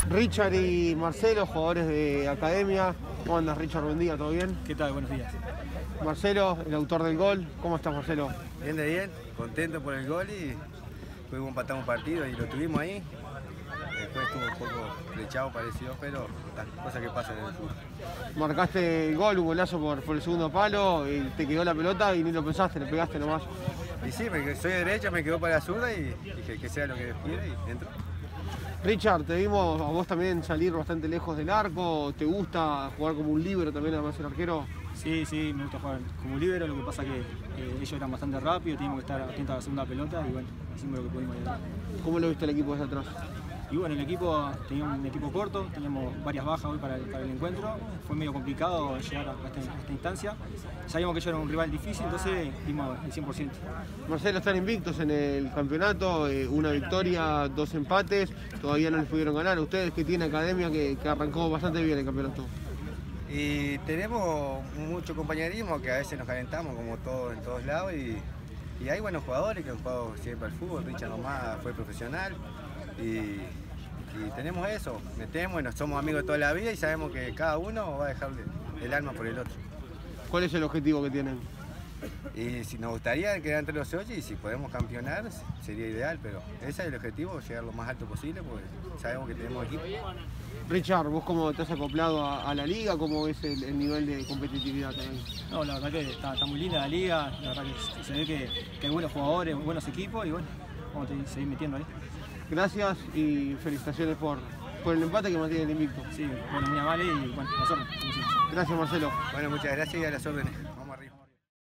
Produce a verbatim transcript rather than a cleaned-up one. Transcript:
Richard y Marcelo, jugadores de academia. ¿Cómo andas, Richard? Buen día, ¿todo bien? ¿Qué tal? Buenos días. Marcelo, el autor del gol. ¿Cómo estás, Marcelo? Bien de bien, contento por el gol y luego empatamos un partido y lo tuvimos ahí. Después estuvo un poco flechado, pareció, pero las cosas que pasan en el fútbol. Marcaste el gol, un golazo por, por el segundo palo, y te quedó la pelota y ni lo pensaste, le pegaste nomás. Y sí, me, soy de derecha, me quedó para la zurda y dije que sea lo que quiera y entró. Richard, te vimos a vos también salir bastante lejos del arco. ¿Te gusta jugar como un líbero también, además del arquero? Sí, sí, me gusta jugar como líbero, lo que pasa que eh, ellos eran bastante rápidos, teníamos que estar atentos a la segunda pelota y bueno, hicimos lo que pudimos allá. ¿Cómo lo viste el equipo desde atrás? Y bueno, el equipo tenía un equipo corto, teníamos varias bajas hoy para el, para el encuentro, fue medio complicado llegar a esta, a esta instancia. Sabíamos que ellos eran un rival difícil, entonces dimos el cien por ciento. Marcelo, están invictos en el campeonato, eh, una victoria, dos empates, todavía no les pudieron ganar. Ustedes que tienen academia que, que arrancó bastante bien el campeonato. Y tenemos mucho compañerismo que a veces nos calentamos como todo en todos lados y, y hay buenos jugadores que han jugado siempre al fútbol. Richard nomás fue profesional y, y tenemos eso, metemos y nos somos amigos de toda la vida y sabemos que cada uno va a dejar el alma por el otro. ¿Cuál es el objetivo que tienen? Y si nos gustaría quedar entre los ocho y si podemos campeonar sería ideal, pero ese es el objetivo, llegar lo más alto posible porque sabemos que tenemos equipo. Richard, ¿vos cómo te has acoplado a, a la liga? ¿Cómo ves el, el nivel de competitividad también? No, la verdad que está, está muy linda la liga, la verdad que se ve que, que hay buenos jugadores, buenos equipos y bueno, vamos a seguir metiendo ahí. Gracias y felicitaciones por, por el empate que mantiene el invicto. Sí, bueno, muy amable y bueno, nosotros. Gracias, Marcelo. Bueno, muchas gracias y a las órdenes.